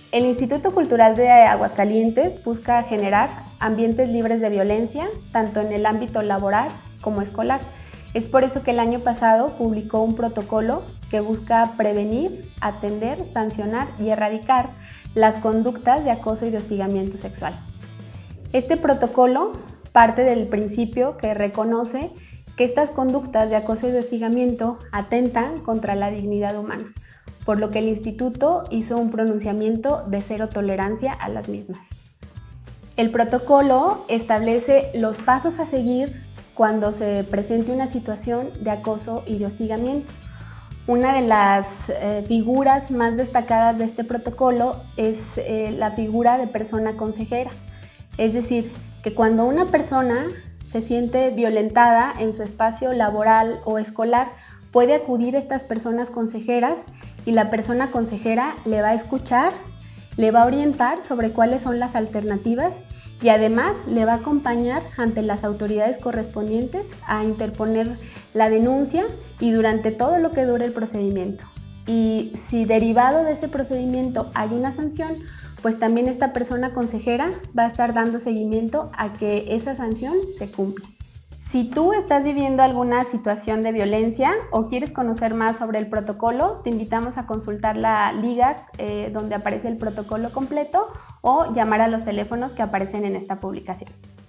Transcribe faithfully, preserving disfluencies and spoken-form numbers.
El Instituto Cultural de Aguascalientes busca generar ambientes libres de violencia, tanto en el ámbito laboral como escolar. Es por eso que el año pasado publicó un protocolo que busca prevenir, atender, sancionar y erradicar las conductas de acoso y de hostigamiento sexual. Este protocolo parte del principio que reconoce que estas conductas de acoso y de hostigamiento atentan contra la dignidad humana, por lo que el Instituto hizo un pronunciamiento de cero tolerancia a las mismas. El protocolo establece los pasos a seguir cuando se presente una situación de acoso y de hostigamiento. Una de las eh, figuras más destacadas de este protocolo es eh, la figura de persona consejera. Es decir, que cuando una persona se siente violentada en su espacio laboral o escolar, puede acudir a estas personas consejeras y la persona consejera le va a escuchar, le va a orientar sobre cuáles son las alternativas y además le va a acompañar ante las autoridades correspondientes a interponer la denuncia y durante todo lo que dure el procedimiento. Y si derivado de ese procedimiento hay una sanción, pues también esta persona consejera va a estar dando seguimiento a que esa sanción se cumpla. Si tú estás viviendo alguna situación de violencia o quieres conocer más sobre el protocolo, te invitamos a consultar la liga eh, donde aparece el protocolo completo o llamar a los teléfonos que aparecen en esta publicación.